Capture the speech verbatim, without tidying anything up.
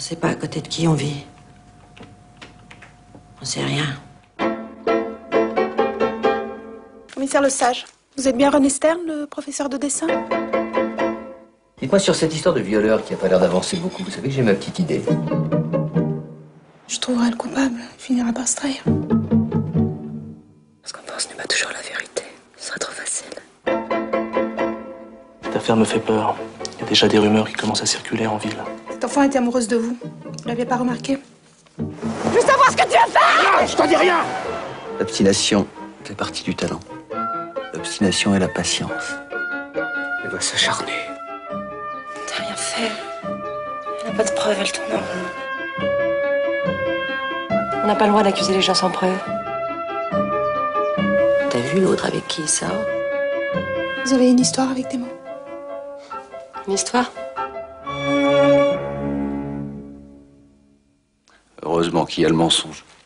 sait pas à côté de qui on vit. On sait rien. Commissaire Le Sage, vous êtes bien René Stern, le professeur de dessin? Dites-moi sur cette histoire de violeur qui a pas l'air d'avancer beaucoup. Vous savez que j'ai ma petite idée. Je trouverai le coupable. Il finira par se trahir. Ce qu'on pense n'est pas toujours la vérité. Ce serait trop facile. Cette affaire me fait peur. Il y a déjà des rumeurs qui commencent à circuler en ville. Cette enfant était amoureuse de vous. Vous l'aviez pas remarqué? Je veux savoir ce que tu vas faire! Non, je t'en dis rien! L'obstination fait partie du talent. L'obstination et la patience. Elle doit s'acharner. T'as rien fait. Elle n'a pas de preuves, elle tourne en rond. On n'a pas le droit d'accuser les gens sans preuve. T'as vu l'autre avec qui il sort? Vous avez une histoire avec des mots? Une histoire? Heureusement qu'il y a le mensonge.